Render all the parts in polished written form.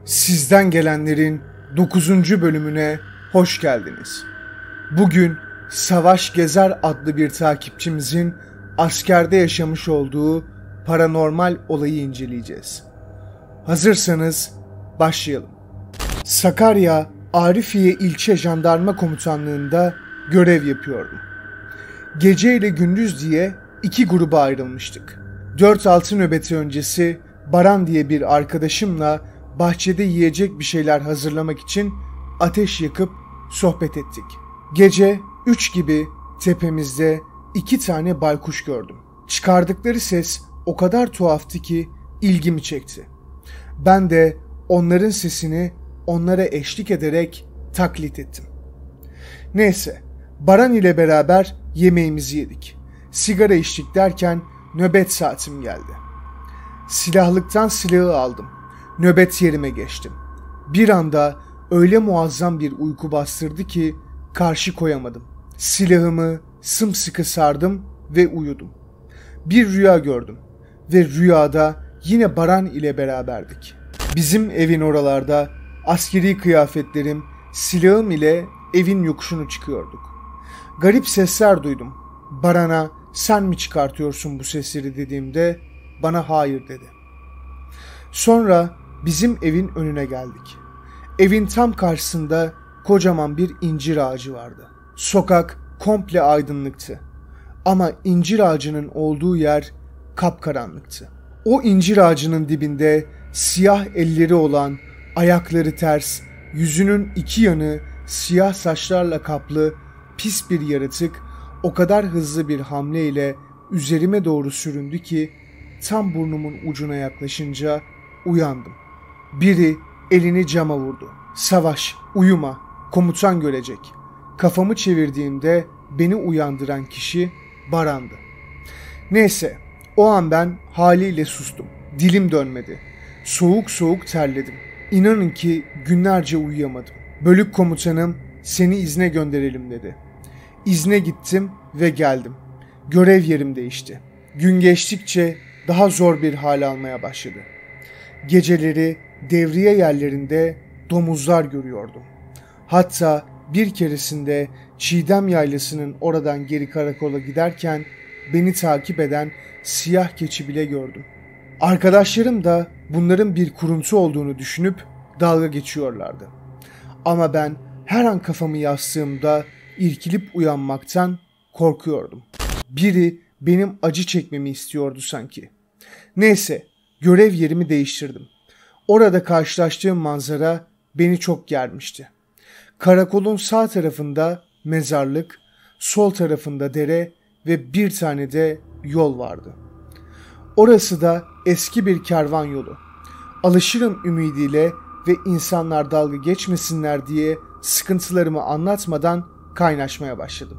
Sizden gelenlerin 9. bölümüne hoş geldiniz. Bugün Savaş Gezer adlı bir takipçimizin askerde yaşamış olduğu paranormal olayı inceleyeceğiz. Hazırsanız başlayalım. Sakarya, Arifiye İlçe Jandarma Komutanlığı'nda görev yapıyordum. Gece ile gündüz diye 2 gruba ayrılmıştık. 4-6 nöbeti öncesi Baran diye bir arkadaşımla bahçede yiyecek bir şeyler hazırlamak için ateş yakıp sohbet ettik. Gece 3 gibi tepemizde 2 tane baykuş gördüm. Çıkardıkları ses o kadar tuhaftı ki ilgimi çekti. Ben de onların sesini onlara eşlik ederek taklit ettim. Neyse, Baran ile beraber yemeğimizi yedik. Sigara içtik derken nöbet saatim geldi. Silahlıktan silahı aldım. Nöbet yerime geçtim. Bir anda öyle muazzam bir uyku bastırdı ki karşı koyamadım. Silahımı sımsıkı sardım ve uyudum. Bir rüya gördüm ve rüyada yine Baran ile beraberdik. Bizim evin oralarda askeri kıyafetlerim, silahım ile evin yokuşunu çıkıyorduk. Garip sesler duydum. Baran'a sen mi çıkartıyorsun bu sesleri dediğimde bana hayır dedi. Sonra bizim evin önüne geldik. Evin tam karşısında kocaman bir incir ağacı vardı. Sokak komple aydınlıktı. Ama incir ağacının olduğu yer kapkaranlıktı. O incir ağacının dibinde siyah elleri olan, ayakları ters, yüzünün 2 yanı siyah saçlarla kaplı pis bir yaratık o kadar hızlı bir hamleyle üzerime doğru süründü ki tam burnumun ucuna yaklaşınca uyandım. Biri elini cama vurdu. Savaş, uyuma, komutan görecek. Kafamı çevirdiğimde beni uyandıran kişi Baran'dı. Neyse, o an ben haliyle sustum. Dilim dönmedi. Soğuk soğuk terledim. İnanın ki günlerce uyuyamadım. Bölük komutanım seni izne gönderelim dedi. İzne gittim ve geldim. Görev yerim değişti. Gün geçtikçe daha zor bir hal almaya başladı. Geceleri devriye yerlerinde domuzlar görüyordum. Hatta bir keresinde Çiğdem Yaylası'nın oradan geri karakola giderken beni takip eden siyah keçi bile gördüm. Arkadaşlarım da bunların bir kuruntu olduğunu düşünüp dalga geçiyorlardı. Ama ben her an kafamı yastığımda irkilip uyanmaktan korkuyordum. Biri benim acı çekmemi istiyordu sanki. Neyse, görev yerimi değiştirdim. Orada karşılaştığım manzara beni çok germişti. Karakolun sağ tarafında mezarlık, sol tarafında dere ve bir tane de yol vardı. Orası da eski bir kervan yolu. Alışırım ümidiyle ve insanlar dalga geçmesinler diye sıkıntılarımı anlatmadan kaynaşmaya başladım.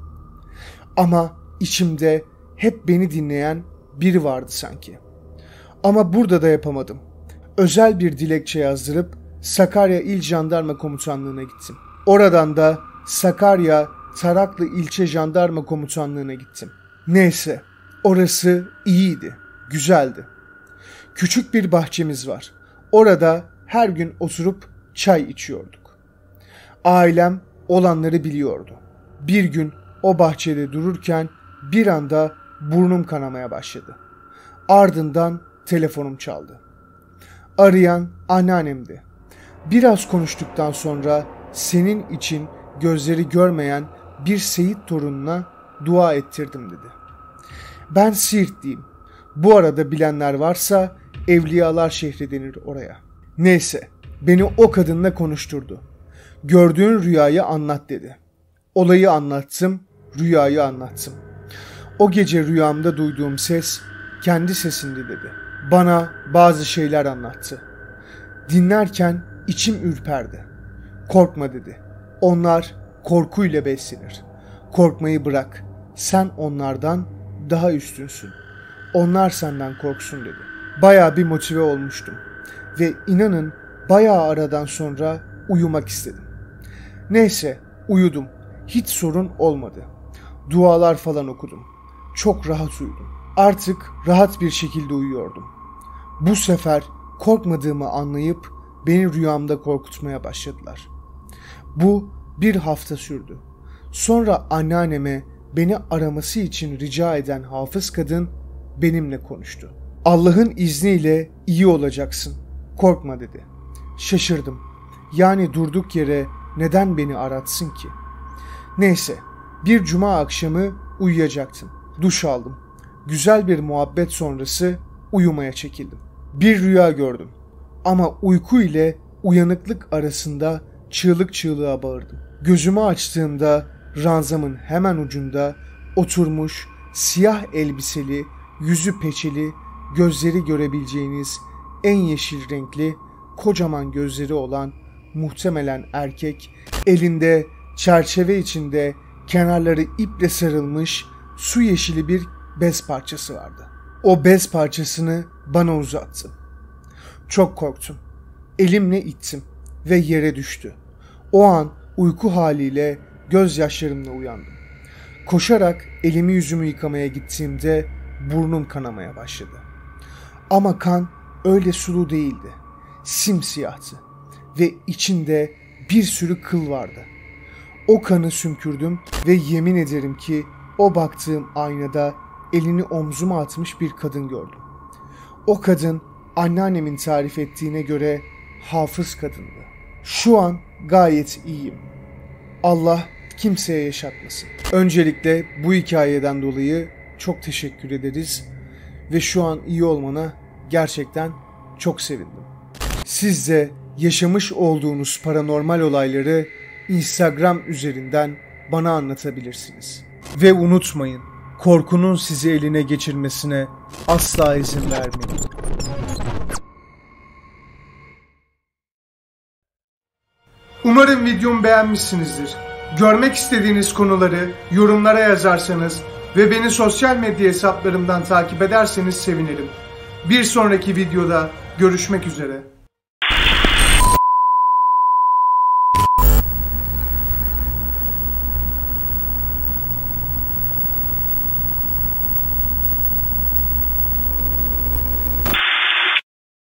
Ama içimde hep beni dinleyen biri vardı sanki. Ama burada da yapamadım. Özel bir dilekçe yazdırıp Sakarya İl Jandarma Komutanlığı'na gittim. Oradan da Sakarya Taraklı İlçe Jandarma Komutanlığı'na gittim. Neyse, orası iyiydi, güzeldi. Küçük bir bahçemiz var. Orada her gün oturup çay içiyorduk. Ailem olanları biliyordu. Bir gün o bahçede dururken bir anda burnum kanamaya başladı. Ardından telefonum çaldı. Arayan anneannemdi. Biraz konuştuktan sonra senin için gözleri görmeyen bir Seyit torununa dua ettirdim dedi. Ben Siirtliyim. Bu arada bilenler varsa Evliyalar şehri denir oraya. Neyse, beni o kadınla konuşturdu. Gördüğün rüyayı anlat dedi. Olayı anlattım, rüyayı anlattım. O gece rüyamda duyduğum ses kendi sesindi dedi. Bana bazı şeyler anlattı. Dinlerken içim ürperdi. Korkma dedi. Onlar korkuyla beslenir. Korkmayı bırak. Sen onlardan daha üstünsün. Onlar senden korksun dedi. Bayağı bir motive olmuştum. Ve inanın bayağı aradan sonra uyumak istedim. Neyse uyudum. Hiç sorun olmadı. Dualar falan okudum. Çok rahat uyudum. Artık rahat bir şekilde uyuyordum. Bu sefer korkmadığımı anlayıp beni rüyamda korkutmaya başladılar. Bu bir hafta sürdü. Sonra anneanneme beni araması için rica eden hafız kadın benimle konuştu. Allah'ın izniyle iyi olacaksın. Korkma dedi. Şaşırdım. Yani durduk yere neden beni aratsın ki? Neyse, bir cuma akşamı uyuyacaktım. Duş aldım. Güzel bir muhabbet sonrası uyumaya çekildim. Bir rüya gördüm. Ama uyku ile uyanıklık arasında çığlık çığlığa bağırdım. Gözümü açtığımda ranzamın hemen ucunda oturmuş siyah elbiseli, yüzü peçeli, gözleri görebileceğiniz en yeşil renkli, kocaman gözleri olan muhtemelen erkek, elinde çerçeve içinde kenarları iple sarılmış su yeşili bir bez parçası vardı. O bez parçasını bana uzattı. Çok korktum. Elimle ittim ve yere düştü. O an uyku haliyle gözyaşlarımla uyandım. Koşarak elimi yüzümü yıkamaya gittiğimde burnum kanamaya başladı. Ama kan öyle sulu değildi. Simsiyahtı ve içinde bir sürü kıl vardı. O kanı sümkürdüm ve yemin ederim ki o baktığım aynada elini omzuma atmış bir kadın gördüm. O kadın anneannemin tarif ettiğine göre hafız kadındı. Şu an gayet iyiyim. Allah kimseye yaşatmasın. Öncelikle bu hikayeden dolayı çok teşekkür ederiz ve şu an iyi olmana gerçekten çok sevindim. Siz de yaşamış olduğunuz paranormal olayları Instagram üzerinden bana anlatabilirsiniz. Ve unutmayın, korkunun sizi eline geçirmesine asla izin vermeyin. Umarım videomu beğenmişsinizdir. Görmek istediğiniz konuları yorumlara yazarsanız ve beni sosyal medya hesaplarımdan takip ederseniz sevinirim. Bir sonraki videoda görüşmek üzere.